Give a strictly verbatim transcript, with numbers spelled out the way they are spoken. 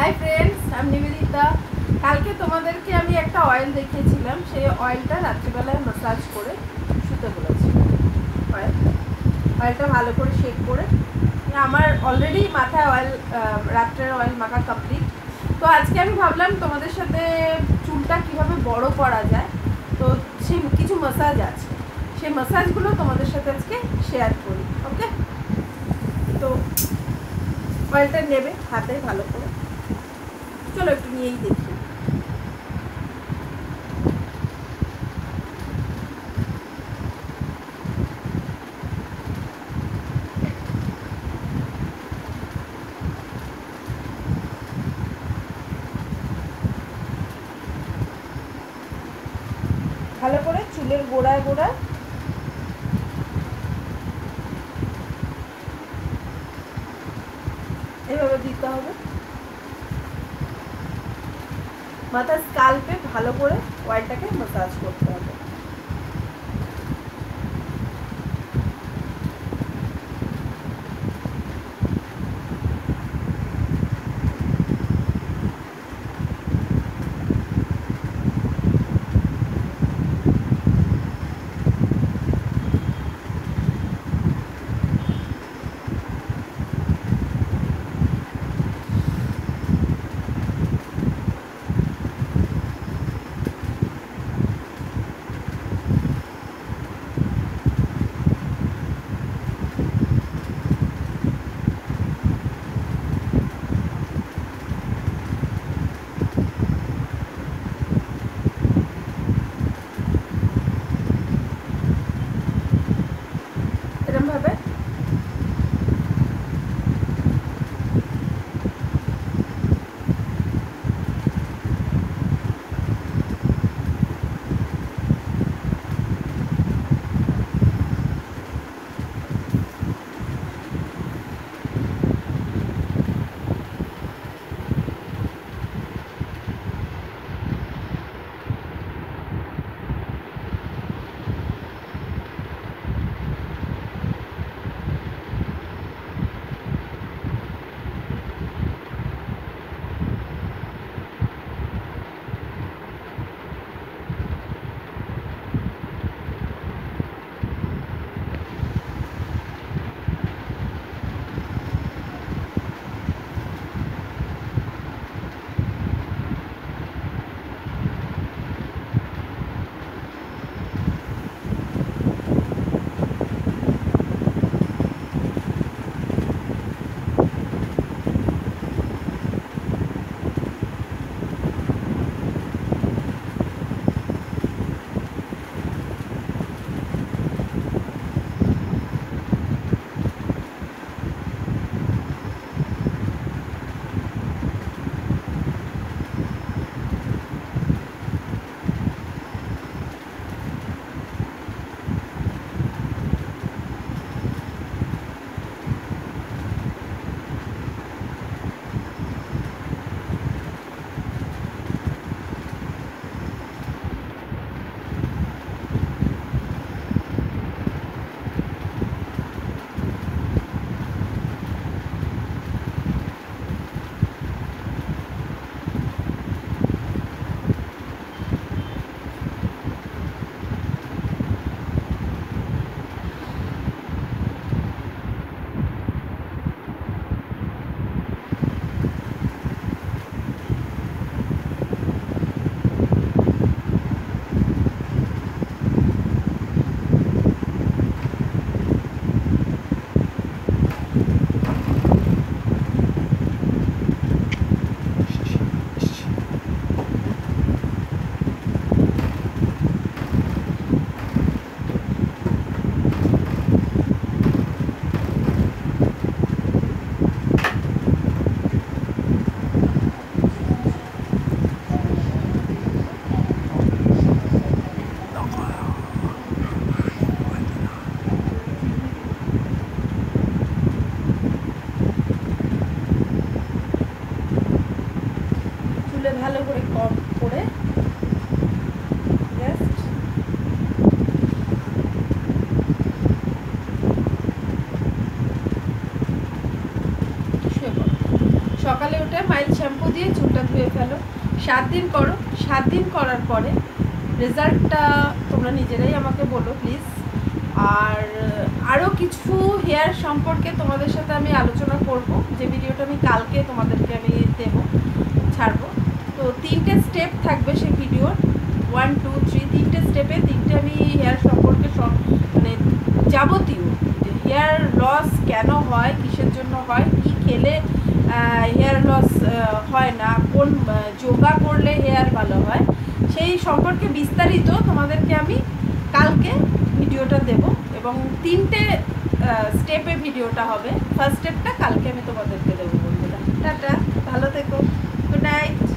Hi friends আমি নিবেদিতা। কালকে তোমাদেরকে আমি একটা অয়েল দেখিয়েছিলাম, সেই অয়েলটা রাত্রিবেলায় ম্যাসাজ করে শুতে বলেছি। অয়েল অয়েলটা ভালো করে শেক করে, আমার অলরেডি মাথায় অয়েল রাত্রের অয়েল মাখা কমপ্লিট। তো আজকে আমি ভাবলাম তোমাদের সাথে চুলটা কিভাবে বড় করা যায়, তো সেই কিছু ম্যাসাজ আছে, সেই ম্যাসাজগুলো তোমাদের সাথে আজকে শেয়ার করি। ওকে, তো অয়েলটা নেবে হাতে ভালো করে, চলো একটু নিয়েই দেখি। ভালো করে চুলের গোড়ায় গোড়ায় এইভাবে দিতে হবে। মাথার স্কাল্পে ভালো করে অয়েলটাকে ম্যাসাজ করতে হবে। এরকমভাবে ভালো করে কম করে জাস্ট শুয়ে পড়ো। সকালে উঠে মাইল্ড শ্যাম্পু দিয়ে চুলটা ধুয়ে ফেলো, সাত দিন করো। সাত দিন করার পরে রেজাল্টটা তোমরা নিজেরাই আমাকে বলো প্লিজ। আর আরও কিছু হেয়ার সম্পর্কে তোমাদের সাথে আমি আলোচনা করব, যে ভিডিওটা আমি কালকে তোমাদেরকে আমি দেবো, ছাড়বো। তো তিনটে স্টেপ থাকবে সেই ভিডিওর, ওয়ান টু থ্রি তিনটে স্টেপে তিনটে আমি হেয়ার সম্পর্কে মানে যাবতীয় হেয়ার লস কেন হয়, কিসের জন্য হয়, কি খেলে হেয়ার লস হয় না, কোন যোগা করলে হেয়ার ভালো হয়, সেই সম্পর্কে বিস্তারিত তোমাদেরকে আমি কালকে ভিডিওটা দেব। এবং তিনটে স্টেপে ভিডিওটা হবে। ফার্স্ট স্টেপটা কালকে আমি তোমাদেরকে দেবো বন্ধুরা। টাটা, ভালো থেকো, গুড নাইট।